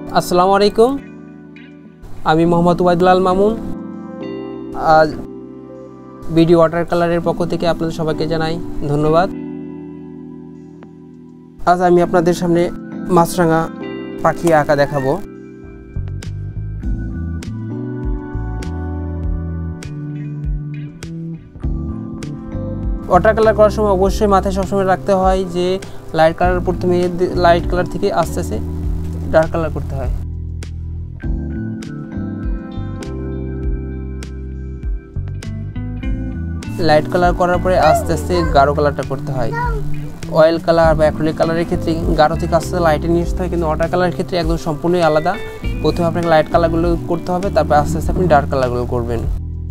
আসসালামু আলাইকুম, আমি মোহাম্মদ ওয়াইদুল মামুন। আজ ভিডিও ওয়াটার কালারের পক্ষ থেকে আপনাদের সবাইকে জানাই ধন্যবাদ। আজ আমি আপনাদের সামনে মাছরাঙা পাখি আঁকা দেখাবো। ওয়াটার কালার করার সময় অবশ্যই মাথায় সবসময় রাখতে হয় যে লাইট কালার প্রথমে লাইট কালার থেকে আস্তে আস্তে ডার্ক কালার করতে হয়। লাইট কালার করার পরে আস্তে আস্তে গাঢ় কালারটা করতে হয়। অয়েল কালার বা অ্যাক্রিলিক কালারের ক্ষেত্রে গাঢ় থেকে আস্তে আস্তে লাইটে নিয়ে আসতে হয়, কিন্তু ওয়াটার কালারের ক্ষেত্রে একদম সম্পূর্ণই আলাদা। প্রথমে আপনাকে লাইট কালারগুলো করতে হবে, তারপর আস্তে আস্তে আপনি ডার্ক কালারগুলো করবেন।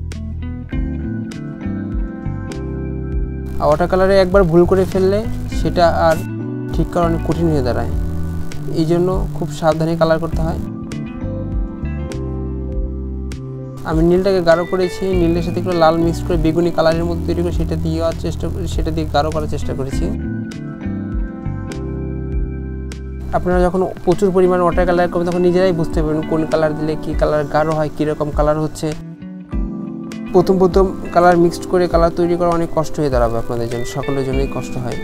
আর ওয়াটার কালারে একবার ভুল করে ফেললে সেটা আর ঠিক করা অনেক কঠিন হয়ে দাঁড়ায়। এই জন্য খুব সাবধানে কালার করতে হয়। আমি নীলটাকে গাঢ় করেছি, নীলের সাথে একটু লাল মিক্স করে বেগুনি কালারের মধ্যে তৈরি করে সেটা দিয়ে গাঢ় করার চেষ্টা করেছি। আপনারা যখন প্রচুর পরিমাণ ওয়াটার কালার করবেন তখন নিজেরাই বুঝতে পারবেন কোন কালার দিলে কি কালার গাঢ় হয়, কীরকম কালার হচ্ছে। প্রথম কালার মিক্সড করে কালার তৈরি করা অনেক কষ্ট হয়ে দাঁড়াবে আপনাদের জন্য, সকলের জন্যই কষ্ট হয়।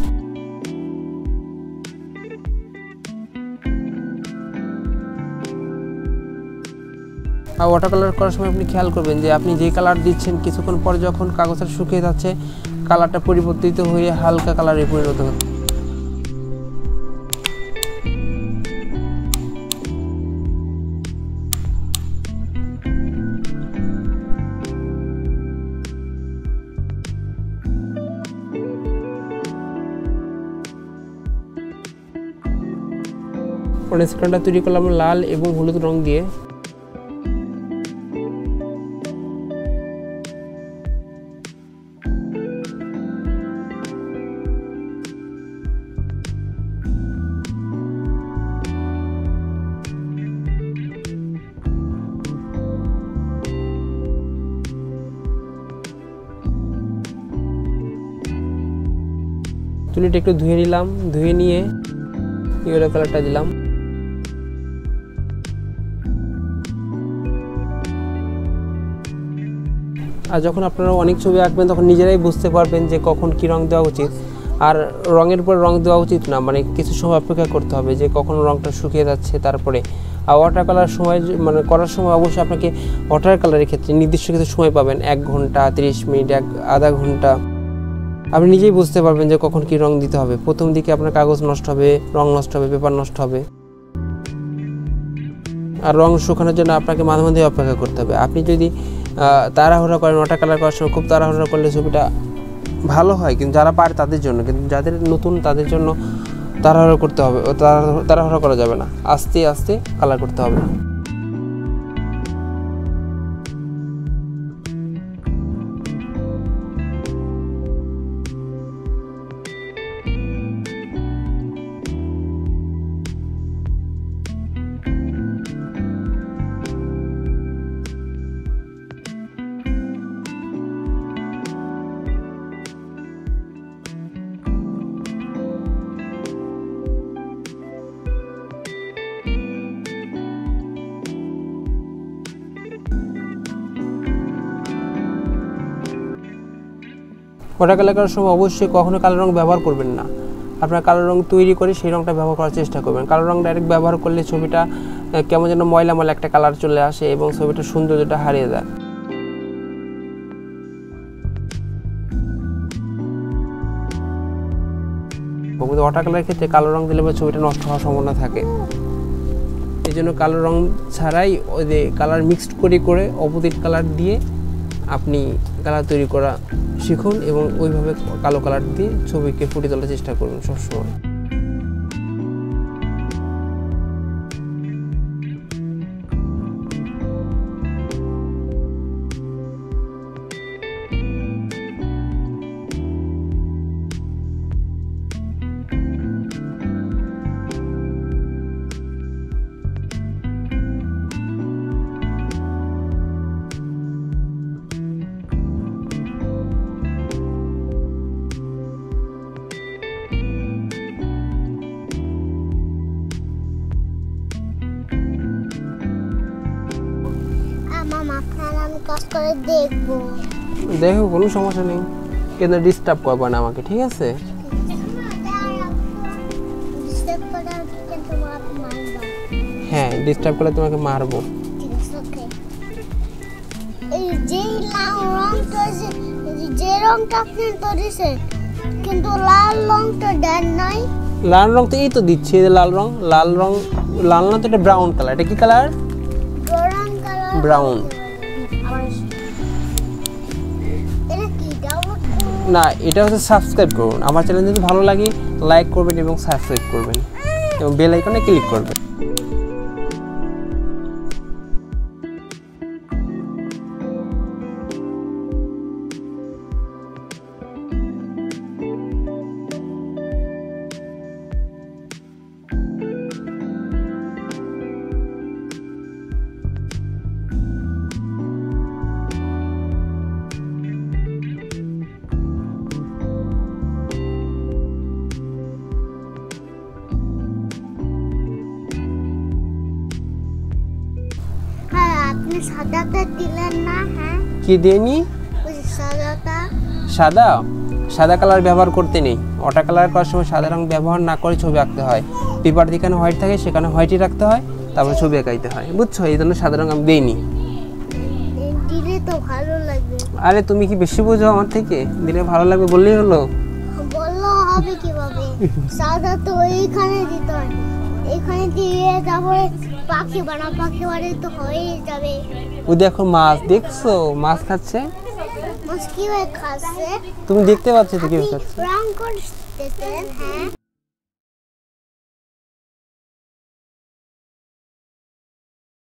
আর ওয়াটার কালার করার সময় আপনি খেয়াল করবেন যে আপনি যে কালার দিচ্ছেন কিছুক্ষণ পর যখন কাগজটা শুকিয়ে যাচ্ছে কালারটা পরিবর্তিত হয়ে হালকা কালারে পরিণত হচ্ছে। অরেঞ্জ কালারটা তৈরি করলাম লাল এবং হলুদ রং দিয়ে। তুলিটা একটু ধুয়ে নিলাম, ধুয়ে নিয়ে ইয়েলো কালারটা দিলাম। আর যখন আপনারা অনেক ছবি আঁকবেন তখন নিজেরাই বুঝতে পারবেন যে কখন কী রং দেওয়া উচিত। আর রঙের পর রং দেওয়া উচিত না, মানে কিছু সময় অপেক্ষা করতে হবে যে কখন রংটা শুকিয়ে যাচ্ছে তারপরে। আর ওয়াটার কালার সময় করার সময় অবশ্যই আপনাকে ওয়াটার কালারের ক্ষেত্রে নির্দিষ্ট কিছু সময় পাবেন, 1 ঘন্টা 30 মিনিট আধা ঘন্টা। আপনি নিজেই বুঝতে পারবেন যে কখন কী রং দিতে হবে। প্রথম দিকে আপনার কাগজ নষ্ট হবে, রং নষ্ট হবে, পেপার নষ্ট হবে। আর রং শুকানোর জন্য আপনাকে মাঝে মাঝে অপেক্ষা করতে হবে। আপনি যদি তাড়াহুড়া করেন ওয়াটার কালার করার সময়, খুব তাড়াহুড়া করলে ছবিটা ভালো হয়, কিন্তু যারা পারে তাদের জন্য। কিন্তু যাদের নতুন তাদের জন্য তাড়াহুড়া করতে হবে, তাড়াহুড়া করা যাবে না, আস্তে আস্তে কালার করতে হবে। ওয়াটার কালার করার সময় অবশ্যই কখনো কালো রং ব্যবহার করবেন না। আপনার কালো রং তৈরি করে সেই রংটা ব্যবহার করার চেষ্টা করবেন। কালো রং ডাইরেক্ট ব্যবহার করলে ছবিটা কেমন যেন ময়লা একটা কালার চলে আসে এবং ছবিটার সৌন্দর্যটা হারিয়ে যায়। ওয়াটার কালারের ক্ষেত্রে কালো রং দিলে ছবিটা নষ্ট হওয়ার সম্ভাবনা থাকে। এই জন্য কালো রং ছাড়াই ওই যে কালার মিক্সড করে অপোজিট কালার দিয়ে আপনি কালার তৈরি করা শিখুন এবং ওইভাবে কালো কালার দিয়ে ছবিকে ফুটিয়ে তোলার চেষ্টা করুন সবসময়। কাজ করে দেখবো। দেখো, কোনো সমস্যা নেই, কিন্তু ডিস্টার্ব করবে না আমাকে, ঠিক আছে? হ্যাঁ, ডিস্টার্ব করলে তোমাকে মারবো। এই যে রংটা যে রংটা আপনি ধরেছে, কিন্তু লাল রংটা দেন নাই। লাল রং তো এই তো দিচ্ছি, লাল রং। লাল রং, লাল না তো, এটা ব্রাউন কালার। এটা কি কালার? Brown colour. ব্রাউন। এটা কি ডাউনলোড না, এটা হচ্ছে সাবস্ক্রাইব করুন। আমার চ্যানেল যদি ভালো লাগে লাইক করবেন এবং সাবস্ক্রাইব করবেন এবং বেল আইকনে ক্লিক করবেন। আপনি সাদাটা দিলেন না? হ্যাঁ, কি দেনি? ওই সাদাটা। সাদা? সাদা কালার ব্যবহার করতে নেই। ওয়াটার কালার করার সময় সাদা রং ব্যবহার না করে ছবি আঁকতে হয়। পেপার যেখানে হোয়াইট থাকে সেখানে হোয়াইটই রাখতে হয়, তারপর ছবি আঁকাইতে হয়, বুঝছো? এই জন্য সাদা রং আমি দেইনি। দিলে তো ভালো লাগবে। আরে তুমি কি বেশি বোঝো আমার থেকে? দিলে ভালো লাগবে বললেই হলো। বললো হবে কিভাবে? সাদা তো এইখানে দিতে হয়, এখানে দিয়ে তারপরে পাখি বানালে তো হয়ে যাবে। ও দেখো মাছ, দেখছো? মাছ খাচ্ছে। মাছ কিভাবে খাচ্ছে? তুমি দেখতে পাচ্ছ তো কিভাবে খাচ্ছে? রং করতেছেন? হ্যাঁ।